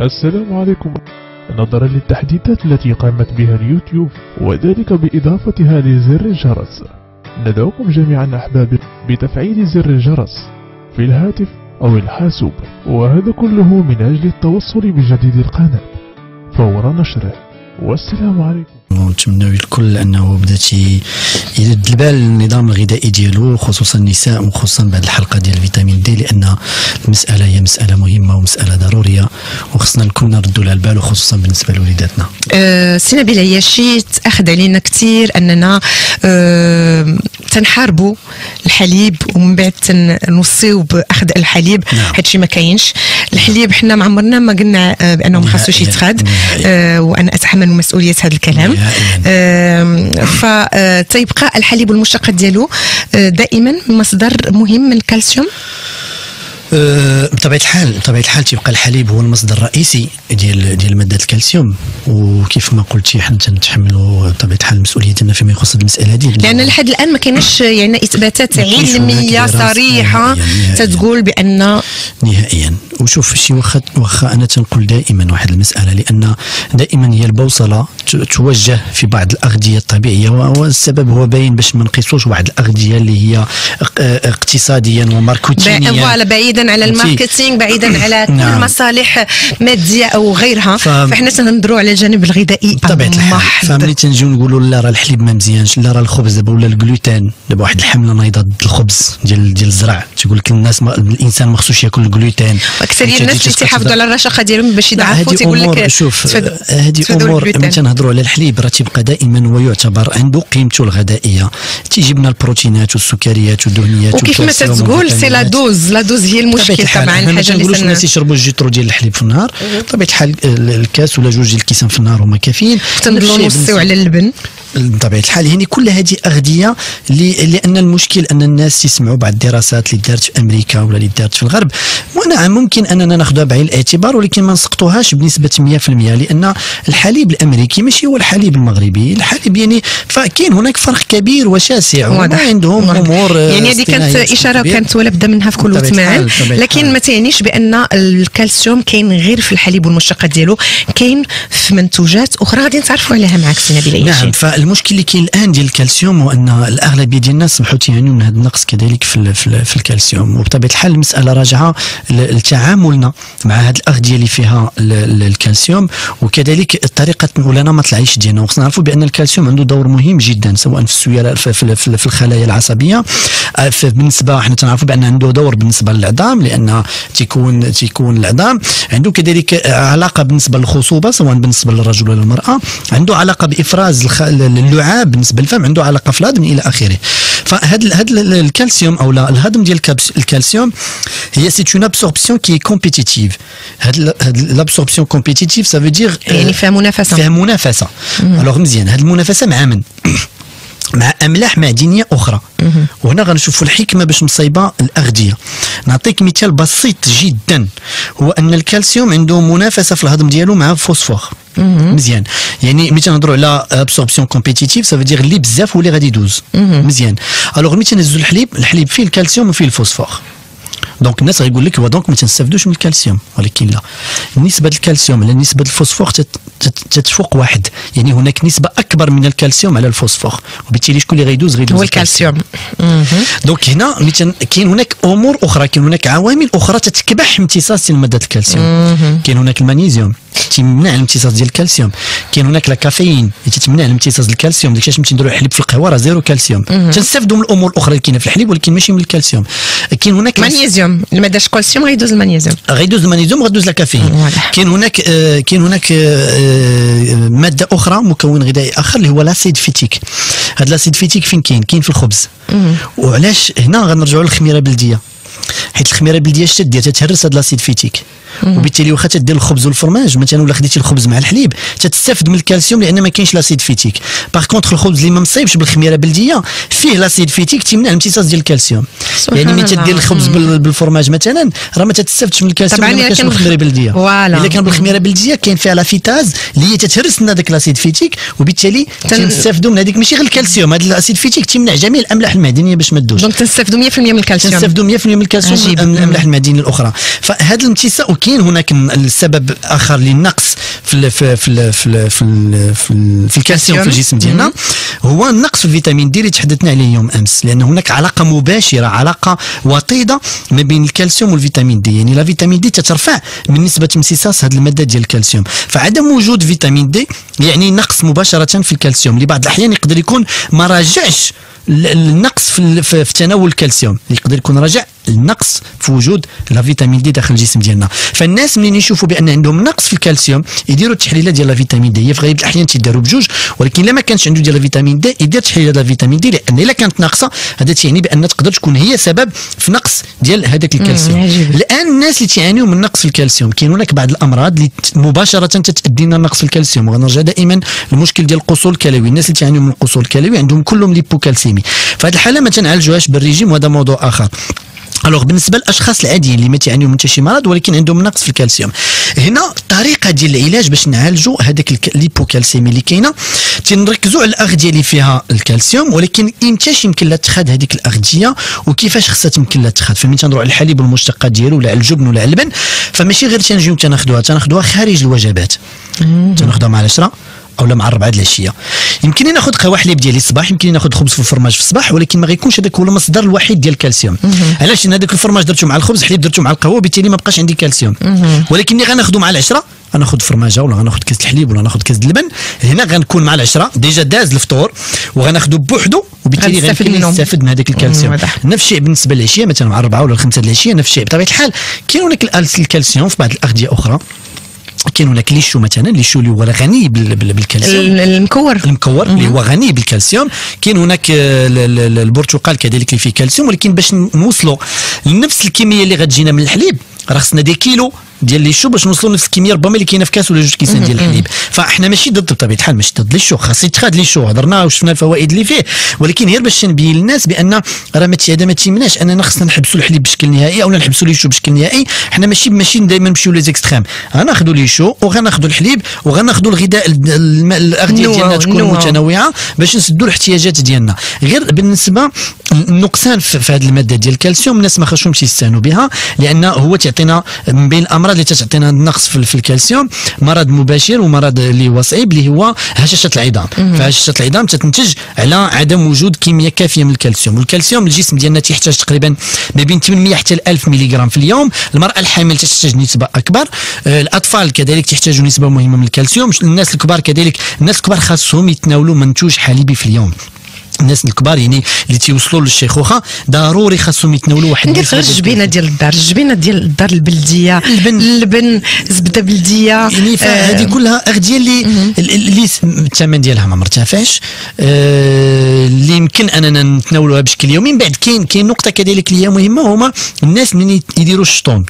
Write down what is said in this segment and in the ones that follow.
السلام عليكم. نظرا للتحديثات التي قامت بها اليوتيوب وذلك بإضافة هذه زر الجرس، ندعوكم جميعا أحبابي بتفعيل زر الجرس في الهاتف أو الحاسوب، وهذا كله من أجل التوصل بجديد القناة فور نشره. والسلام عليكم. ونتمنى للكل انه بدات يرد البال النظام الغذائي ديالو، خصوصا النساء وخصوصا بعد الحلقه ديال فيتامين دي، لان المساله هي مساله مهمه ومساله ضروريه وخصنا الكل نردوا لها البال، وخصوصا بالنسبه لوليداتنا. سي نبيل عياشي، تاخذ علينا كثير اننا تنحاربوا الحليب ومن بعد تنوصيو باخذ الحليب. نعم. هادشي ما كاينش. الحليب حنا ما عمرنا ما قلنا بانه ما خاصوش يتخاد، وانا اتحمل مسؤوليه هذا الكلام. فتيبقى الحليب والمشتقات ديالو دائما مصدر مهم من الكالسيوم. بطبيعه الحال تيبقى الحليب هو المصدر الرئيسي ديال ماده الكالسيوم، وكيف ما قلتي حنا تنتحملوا بطبيعه الحال مسؤوليتنا فيما يخص المساله هذه، لان لحد الان ما كاينش يعني اثباتات علميه صريحه تتقول بان نهائيا. وشوف شي واخا انا تنقول دائما واحد المساله، لان دائما هي البوصله توجه في بعض الاغذيه الطبيعيه، والسبب هو باين باش ما نقيسوش واحد الاغذيه اللي هي اقتصاديا وماركتينيا بعيدا على الماركتينغ، بعيدا على كل مصالح ماديه او غيرها. فاحنا تنهضروا على الجانب الغذائي بطبيعه الحال. فملي تنجيو نقولوا لا راه الحليب ما مزيانش، لا راه الخبز دابا ولا الجلوتين، دابا واحد الحمله نايضه ضد الخبز ديال الزرع، تيقول لك الناس الانسان ما خصوش ياكل الجلوتين. اكثريه الناس اللي تيحافظوا على الرشاقه ديالهم باش يضعفوا تيقول لك شوف هذه امور. ملي تنهضروا على الحليب راه تيبقى دائما ويعتبر عنده قيمته الغذائيه، تيجي لنا البروتينات والسكريات والدهنيات، وكيف ما تقول سي لا دوز هي المشكل. طبعا الحاجه اللي الناس يشربوا الجيترو ديال الحليب في النهار، بطبيعه الحال الكاس ولا جوج ديال الكيسان في النهار هما كافيين. تنضلوا نوصيو على اللبن بطبيعه الحال. يعني كل هذه اغذيه لان المشكل ان الناس يسمعوا بعض الدراسات اللي دارت في امريكا ولا اللي دارت في الغرب، ونعم ممكن اننا ناخذها بعين الاعتبار، ولكن ما نسقطوهاش بنسبه 100%، لان الحليب الامريكي ماشي هو الحليب المغربي. الحليب يعني فكاين هناك فرق كبير وشاسع، وما عندهم امور يعني هذه كانت اشاره وكانت ولا بدا منها في كل وثمان، لكن ما تعنيش بان الكالسيوم كاين غير في الحليب والمشتقات ديالو، كاين في منتوجات اخرى غادي نتعرفوا عليها معك سي نبيل. نعم. المشكل اللي كاين الان ديال الكالسيوم هو ان الاغلبيه ديال الناس صبحوا تيعانيوا من هذا النقص كذلك في الكالسيوم، وبطبيعه الحال المساله راجعه لتعاملنا مع هذه الاغذيه اللي فيها الكالسيوم، وكذلك الطريقه ولا نمط العيش ديالنا. وخصنا نعرفوا بان الكالسيوم عنده دور مهم جدا، سواء في السياله في الخلايا العصبيه. بالنسبه حنا تنعرفوا بان عنده دور بالنسبه للعظام، لان تيكون العظام عنده كذلك علاقه بالنسبه للخصوبه، سواء بالنسبه للرجل ولا المراه، عنده علاقه بافراز اللعاب بالنسبه للفم، عنده علاقه في الهضم الى اخره. فهذا الكالسيوم او الهضم ديال الكالسيوم هي سي اون ابسوربسيون كي كومبيتيتيف. هاد لابسوربسيون كومبيتيتيف سافو دير يعني فيها منافسه. الوغ مزيان هاد المنافسه مع من؟ مع املاح معدنيه اخرى. وهنا غنشوفوا الحكمه باش نصيبها الاغذيه. نعطيك مثال بسيط جدا، هو ان الكالسيوم عنده منافسه في الهضم ديالو مع الفوسفور. مزيان. يعني ملي تنهضروا على ابسوربسيون كومبيتيتيف سافو دير اللي بزاف واللي غادي يدوز. مزيان. الوغ ملي تنهزوا الحليب فيه الكالسيوم وفيه الفوسفور، دونك الناس غيقول لك دونك ما تنستافدوش من الكالسيوم، ولكن لا، نسبه الكالسيوم على نسبه الفوسفور تتفوق واحد، يعني هناك نسبه اكبر من الكالسيوم على الفوسفور، وبالتالي شكون اللي غيدوز هو الكالسيوم. دونك هنا كاين هناك امور اخرى، كاين هناك عوامل اخرى تتكبح امتصاص ماده الكالسيوم. كاين هناك المغنيسيوم تمنع الامتصاص ديال الكالسيوم، كاين هناك الكافيين اللي تمنع الامتصاص ديال الكالسيوم. داكشي ملي نديروا الحليب في القهوه راه زيرو كالسيوم. تنستافدوا من الامور الاخرى اللي كاينه في الحليب، ولكن ماشي من الكالسيوم. كاين هناك المغنيسيوم، ما داش الكالسيوم غيدوز المغنيسيوم، وغيدوز الكافيين. كاين هناك ماده اخرى، مكون غذائي اخر اللي هو لاسيد فيتيك. هذا لاسيد فيتيك فين كاين في الخبز. وعلاش هنا غنرجعوا للخميره البلديه، حيت الخميره البلديه الشاديه تتهرس هذا لاسيد فيتيك، وبالتالي واخا تدير الخبز والفرماج مثلا ولا خديتي الخبز مع الحليب تستافد من الكالسيوم، لان ما كاينش لاسيد فيتيك. باغ كونطخ الخبز اللي ما مصايبش بالخميره البلديه فيه لاسيد فيتيك تمنع الامتصاص ديال الكالسيوم. يعني ملي تدير الخبز بالفرماج مثلا راه ما تستافدش من الكالسيوم اللي ما كانش بالخميره البلديه. الا كان بالخميره البلديه كاين فيها لافيتاز اللي هي تتهرس لنا داك لاسيد فيتيك، وبالتالي تنستافدوا من هذيك ماشي غير الكالسيوم، هذا الاسيد فيتيك تمنع جميع الاملاح المعدنيه باش ما تدوش. دونك تنستافدوا 100% من الكالسيوم. تنستافدوا 100% من الكالسيوم من الاملاح المعدنيه الاخرى. فهذا الامتساء، وكاين هناك السبب اخر للنقص في الكالسيوم في الجسم ديالنا، هو النقص في الفيتامين دي اللي تحدثنا عليه يوم امس، لان هناك علاقه مباشره، علاقه وطيده ما بين الكالسيوم والفيتامين دي. يعني لا فيتامين دي تترفع من نسبه امتصاص هذه الماده ديال الكالسيوم، فعدم وجود فيتامين دي يعني نقص مباشره في الكالسيوم. لبعض الاحيان يقدر يكون ما راجعش النقص في تناول الكالسيوم، يقدر يكون راجع النقص في وجود لا فيتامين دي داخل الجسم ديالنا. فالناس منين يشوفوا بان عندهم نقص في الكالسيوم يديروا التحليله ديال لا فيتامين دي. هي في غالب الاحيان تيداروا بجوج، ولكن الا ما كانش عنده ديال لا فيتامين دي يدير تحليله ديال لا فيتامين دي، لان الا كانت ناقصه هذا تعني بان تقدر تكون هي سبب في نقص ديال هذاك الكالسيوم. الان الناس اللي تيعانيوا من نقص في الكالسيوم، كاين هناك بعض الامراض اللي مباشره تتادي لنا نقص في الكالسيوم، وغنرجع دائما للمشكل ديال القصور الكلوي. الناس اللي تيعانيوا من القصور الكلوي عندهم كلهم ليبوكالسيمي، فهذه الحاله ما تنعالجوهاش بالريجيم، وهذا موضوع اخر. الوغ بالنسبه للاشخاص العاديين اللي ما تعانيوا من شي مرض ولكن عندهم نقص في الكالسيوم، هنا الطريقه ديال العلاج باش نعالجوا هذاك الليبوكالسيمي اللي كاينه، تنركزوا على الاغذيه اللي فيها الكالسيوم، ولكن امتاش يمكن لها اتخاذ هذيك الاغذيه وكيفاش خصها تمكن لها اتخاذ. فمن تنروح على الحليب والمشتقات ديالو ولا على الجبن ولا على اللبن، فماشي غير تنجيو تناخذوها خارج الوجبات، تناخذوها مع العشره اولا مع 4 د العشيه. يمكن لي ناخذ قهوه حليب ديالي الصباح، يمكن لي ناخذ خبز في الفرماج في الصباح، ولكن ما غيكونش هذاك هو المصدر الوحيد ديال الكالسيوم. علاش؟ لان هذاك الفرماج درتو مع الخبز، حليب درتو مع القهوه، وبالتالي ما بقاش عندي كالسيوم. ولكن اللي غناخذو مع العشره، غناخذ فرماجه ولا غناخذ كاس الحليب ولا غناخذ كاس اللبن، هنا غنكون مع العشره ديجا داز الفطور وغناخذو بوحدو، وبالتالي غنستافد من هذاك الكالسيوم. نفس الشيء بالنسبه للعشيه، مثلا مع 4 ولا 5 د العشيه نفس الشيء. بطبيعه الحال كاين هناك الكالسيوم في بعض الاغذيه اخرى، كاين هناك ليشو مثلا، ليشو اللي هو غني بالكالسيوم، المكور اللي هو غني بالكالسيوم. كاين هناك البرتقال كذلك اللي فيه كالسيوم، ولكن باش نوصلوا لنفس الكميه اللي غتجينا من الحليب راه خصنا دي كيلو ديال ليشو باش نوصلوا لنفس الكميه ربما اللي كاينه في كاس ولا 2 كيسان ديال الحليب. فاحنا ماشي ضد، بطبيعه الحال ماشي ضد ليشو، خاص يتخاد ليشو، هضرنا وشفنا الفوائد اللي فيه، ولكن غير باش نبين للناس بان راه ما تيمناش اننا خصنا نحبسوا الحليب بشكل نهائي او نحبسوا ليشو بشكل نهائي. حنا ماشي دائما نمشيو لي زيكستريم، غناخذوا ليشو وغناخذوا الحليب وغناخذوا الغذاء الاغذيه ديالنا تكون متنوعه باش نسدوا الاحتياجات ديالنا. غير بالنسبه النقصان في هذه الماده ديال الكالسيوم، الناس ما خاصهمش يستهانوا بها، لان هو تعطينا من بين الامراض اللي تعطينا النقص في الكالسيوم مرض مباشر ومرض اللي هو صعيب اللي هو هشاشه العظام. فهشاشه العظام تنتج على عدم وجود كميه كافيه من الكالسيوم، والكالسيوم الجسم ديالنا تيحتاج تقريبا ما بين 800 حتى 1000 ملغ في اليوم. المراه الحامل تحتاج نسبه اكبر، الاطفال كذلك تحتاجوا نسبه مهمه من الكالسيوم، الناس الكبار كذلك. الناس الكبار خاصهم يتناولوا منتوج حليبي في اليوم. الناس الكبار يعني اللي تيوصلوا للشيخوخه ضروري خاصهم يتناولوا واحد ندير غير الجبينه ديال الدار، الجبينه ديال الدار البلديه، اللبن، زبده بلديه، يعني هذه كلها اغذيه اللي الثمن ديالها ما مرتفعش، اللي يمكن اننا نتناولوها بشكل يومي. من بعد كاين نقطه كذلك اللي هي مهمه، هما الناس اللي يديروا الشطون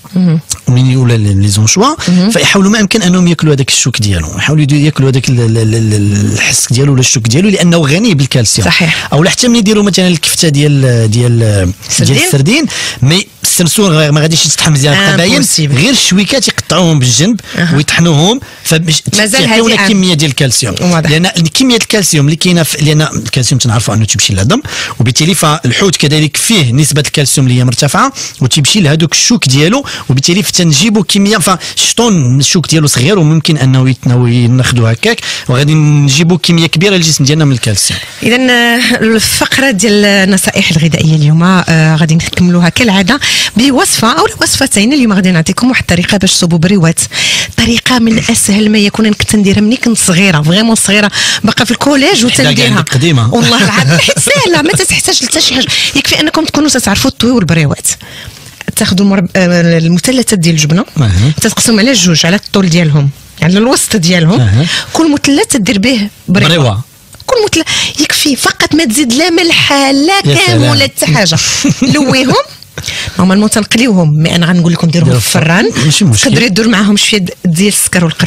ولا لي زونشوا، فيحاولوا ما امكن انهم ياكلوا هذاك الشوك ديالو، يحاولوا ياكلوا هذاك الحسك ديالو ولا الشوك ديالو لانه غني بالكالسيوم. صحيح. او حتى ملي يديروا مثلا الكفته ديال السردين، مي السمسون ما غاديش يتطحن مزيان القباين، غير الشويكات يقطعوهم بالجنب ويطحنوهم، فبيعطيو لنا كميه ديال الكالسيوم. لان كميه الكالسيوم اللي كاينه لان الكالسيوم تنعرفوا انه تيمشي للعظم، وبالتالي فالحوت كذلك فيه نسبه الكالسيوم اللي هي مرتفعه وتيمشي لهذوك الشوك ديالو، وبالتالي تنجيبوا كميه. فالشطون الشوك ديالو صغير وممكن انه ناخذوا هكاك وغادي نجيبوا كميه كبيره للجسم ديالنا من الكالسيوم. اذا الفقره ديال النصائح الغذائيه اليوم غادي نكملوها كالعاده بوصفه او وصفتين. اليوم غادي نعطيكم واحد الطريقه باش تصوبوا بريوات، طريقه من اسهل ما يكون. انا كنت نديرها ملي كنت صغيره، فريمون صغيره باقا في الكوليج وتنديرها والله العظيم، حيت سهله ما تحتاج حتى شي حاجه، يكفي انكم تكونوا تعرفوا الطوي والبريوات. تاخذوا المثلثات ديال الجبنه تتقسم على جوج على الطول ديالهم، يعني الوسط ديالهم. كل مثلث تدير به بريوه، كل مثلث يكفي فقط، ما تزيد لا ملح لا كامل ولا حتى حاجه. لويهم نورمالمون تنقليوهم، مي انا غنقول لكم ديروهم في الفران. تقدروا دير معاهم شويه ديال السكر والقرفه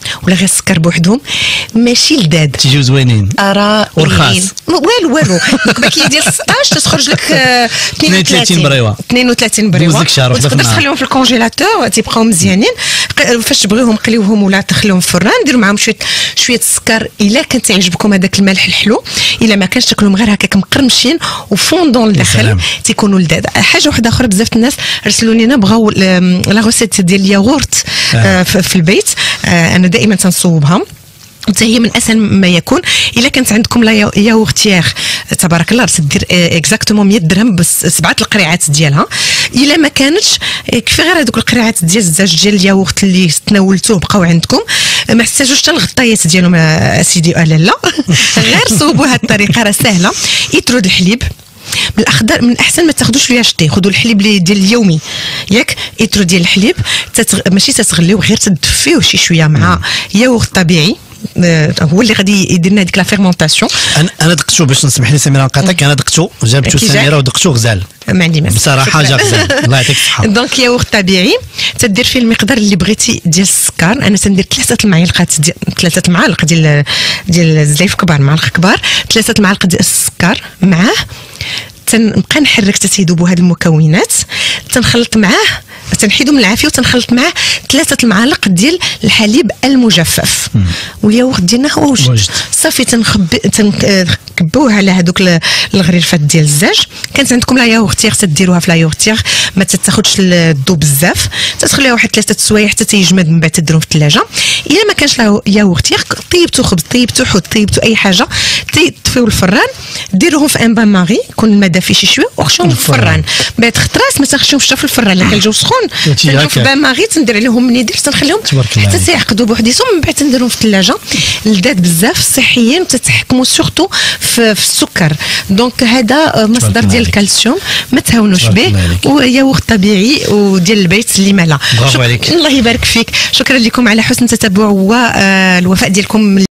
والو غير السكر بوحدهم ماشي لذاذ تيجيو زوينين ورخاص والو الكباكيه ديال 16 تخرج لك 32 بريوه 32 بريوه وتقدر تخليهم في الكونجيلاتور تيبقاو مزيانين. فاش تبغيوهم قليوهم ولا تخليهم في الفران ديروا معاهم شويه السكر الا كان تعجبكم هذاك الملح الحلو. الا ما كانش تاكلهم غير هكاك مقرمشين وفوندون لداخل تيكونوا لذاذ. حاجه واحده اخرى بزاف الناس رسلوا لينا بغاو لا غوسيت ديال الياغورت في البيت. انا دائما تنصوبها حتى هي من اسهل ما يكون. الا كانت عندكم لا ياغورتيير تبارك الله تدير اكزاكتومون 100 درهم بس 7 القريعات ديالها. الا ما كانتش كفي غير هذوك القريعات ديال الزاج ديال الياغورت اللي تناولتوه بقاو عندكم ما تحتاجوش حتى الغطايات ديالهم اسيدي لا غير صوبوا هذه الطريقه راه سهله. يترود الحليب بالاخضر من احسن ما تاخذوش فيها شتي. خذوا الحليب ديال اليومي ياك يترو ديال الحليب ماشي تتغليو غير تدفيوه شي شويه مع ياغورت طبيعي هو اللي غادي يدير لنا ديك لا فيرمونطاسيون. انا دقتو باش نسمح لي سميره نقاطعك. انا دقتو جابتو سميره ودقتو غزال ما عندي مانع بصراحه جا غزال الله يعطيك الصحه. دونك ياغورت طبيعي تدير فيه المقدار اللي بغيتي ديال السكر. انا تندير 3 المعالق ديال الزيف كبار معالق كبار 3 المعالق ديال السكر معاه تنبقى نحرك تيذوبوا هاد المكونات تنخلط معاه تنحيدو من العافيه وتنخلط معاه 3 المعالق ديال الحليب المجفف والياغورت ديالنا هو وجد صافي. تنكبوه على هذوك الغريفات ديال الزاج. كانت عندكم لا ياغورتيغ تديروها في لا ياغورتيغ ما تاخذش الضو بزاف تتخليها واحد 3 سوايع حتى تيجمد من بعد تديروه في الثلاجه. الا ما كانش لا ياغورتيغ طيبتو خبز طيبتو حوت طيبتو اي حاجه تطفيو الفران ديروهم في ان بان ماري يكون الماء دافي شي شويه وخشوهم في الفران. بعد خطراس ما تخشيوهمش في الفران لكن الجو سخون تنشوف بان ماغي تندير عليهم من يدير تنخليهم حتى تيعقدوا بوحديتهم من بعد تنديرهم في الثلاجه. لذاذ بزاف صحيين وتتحكموا سورتو في السكر. دونك هذا مصدر ديال الكالسيوم ما تهاونوش به وياغورت طبيعي وديال البيت اللي مالا. برافو عليك الله يبارك فيك. شكرا لكم على حسن التتبع والوفاء ديالكم.